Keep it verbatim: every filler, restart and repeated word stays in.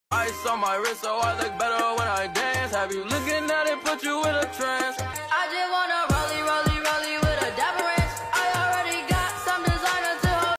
Ice on my wrist so I look better when I dance. Have you looking at it, put you in a trance.